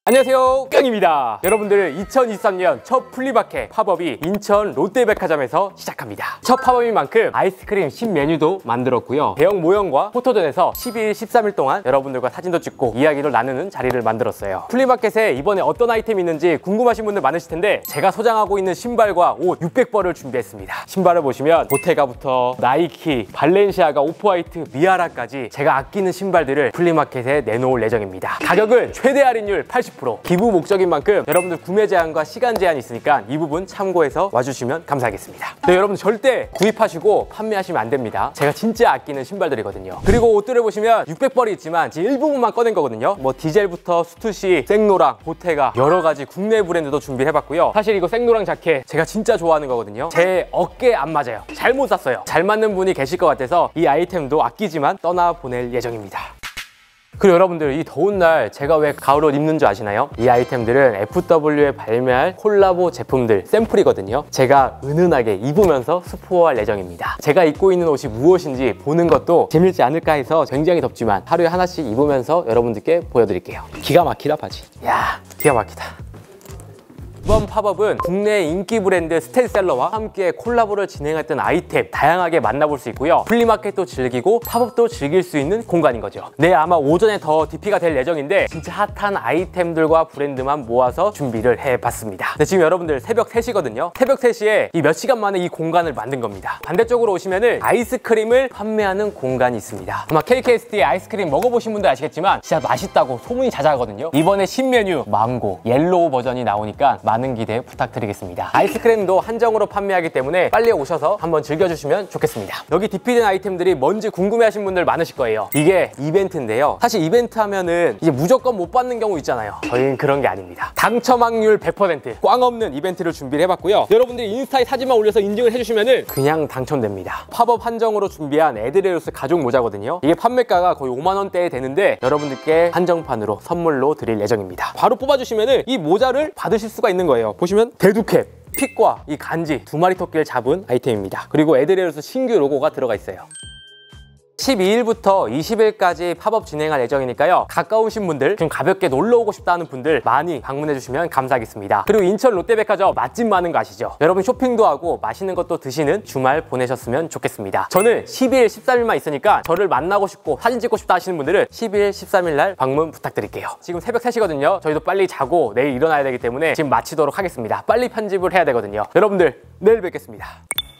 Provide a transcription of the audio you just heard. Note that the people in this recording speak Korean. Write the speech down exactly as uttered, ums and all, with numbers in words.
안녕하세요, 깡입니다. 여러분들, 이천이십삼 년 첫 플리마켓 팝업이 인천 롯데백화점에서 시작합니다. 첫 팝업인 만큼 아이스크림 신메뉴도 만들었고요. 대형 모형과 포토존에서 십이 일, 십삼 일 동안 여러분들과 사진도 찍고 이야기를 나누는 자리를 만들었어요. 플리마켓에 이번에 어떤 아이템이 있는지 궁금하신 분들 많으실 텐데 제가 소장하고 있는 신발과 옷 육백 벌을 준비했습니다. 신발을 보시면 보테가부터 나이키, 발렌시아가, 오프화이트, 미아라까지 제가 아끼는 신발들을 플리마켓에 내놓을 예정입니다. 가격은 최대 할인율 팔십 퍼센트, 기부 목적인 만큼 여러분들 구매 제한과 시간 제한이 있으니까 이 부분 참고해서 와주시면 감사하겠습니다. 네, 여러분 절대 구입하시고 판매하시면 안 됩니다. 제가 진짜 아끼는 신발들이거든요. 그리고 옷들을 보시면 육백 벌이 있지만 지금 일부분만 꺼낸 거거든요. 뭐 디젤부터 스투시, 생로랑, 보테가 여러 가지 국내 브랜드도 준비해봤고요. 사실 이거 생로랑 자켓 제가 진짜 좋아하는 거거든요. 제 어깨에 안 맞아요. 잘못 샀어요. 잘 맞는 분이 계실 것 같아서 이 아이템도 아끼지만 떠나보낼 예정입니다. 그리고 여러분들, 이 더운 날 제가 왜 가을옷 입는 줄 아시나요? 이 아이템들은 에프더블유에 발매할 콜라보 제품들 샘플이거든요. 제가 은은하게 입으면서 스포할 예정입니다. 제가 입고 있는 옷이 무엇인지 보는 것도 재밌지 않을까 해서 굉장히 덥지만 하루에 하나씩 입으면서 여러분들께 보여드릴게요. 기가 막히다 바지. 야, 기가 막히다. 이번 팝업은 국내 인기 브랜드 스테디셀러와 함께 콜라보를 진행했던 아이템 다양하게 만나볼 수 있고요. 플리마켓도 즐기고 팝업도 즐길 수 있는 공간인 거죠. 네, 아마 오전에 더 디피가 될 예정인데 진짜 핫한 아이템들과 브랜드만 모아서 준비를 해봤습니다. 네, 지금 여러분들 새벽 세 시거든요. 새벽 세 시에 이 몇 시간 만에 이 공간을 만든 겁니다. 반대쪽으로 오시면은 아이스크림을 판매하는 공간이 있습니다. 아마 케이케이에스티 아이스크림 먹어보신 분들 아시겠지만 진짜 맛있다고 소문이 자자하거든요. 이번에 신메뉴 망고, 옐로우 버전이 나오니까 많은 기대 부탁드리겠습니다. 아이스크림도 한정으로 판매하기 때문에 빨리 오셔서 한번 즐겨주시면 좋겠습니다. 여기 디피된 아이템들이 뭔지 궁금해하신 분들 많으실 거예요. 이게 이벤트인데요. 사실 이벤트 하면은 이제 무조건 못 받는 경우 있잖아요. 저희는 그런 게 아닙니다. 당첨 확률 백 퍼센트 꽝 없는 이벤트를 준비를 해봤고요. 여러분들이 인스타에 사진만 올려서 인증을 해주시면은 그냥 당첨됩니다. 팝업 한정으로 준비한 에드레우스 가죽 모자거든요. 이게 판매가가 거의 오만 원대에 되는데 여러분들께 한정판으로 선물로 드릴 예정입니다. 바로 뽑아주시면은 이 모자를 받으실 수가 있는 거예요. 보시면 대두캡, 픽과 이 간지 두 마리 토끼를 잡은 아이템입니다. 그리고 에드레우스 신규 로고가 들어가 있어요. 십이 일부터 이십 일까지 팝업 진행할 예정이니까요. 가까우신 분들, 좀 가볍게 놀러 오고 싶다는 분들 많이 방문해 주시면 감사하겠습니다. 그리고 인천 롯데백화점 맛집 많은 거 아시죠? 여러분 쇼핑도 하고 맛있는 것도 드시는 주말 보내셨으면 좋겠습니다. 저는 십이 일, 십삼 일만 있으니까 저를 만나고 싶고 사진 찍고 싶다 하시는 분들은 십이 일, 십삼 일 날 방문 부탁드릴게요. 지금 새벽 세 시거든요. 저희도 빨리 자고 내일 일어나야 되기 때문에 지금 마치도록 하겠습니다. 빨리 편집을 해야 되거든요. 여러분들, 내일 뵙겠습니다.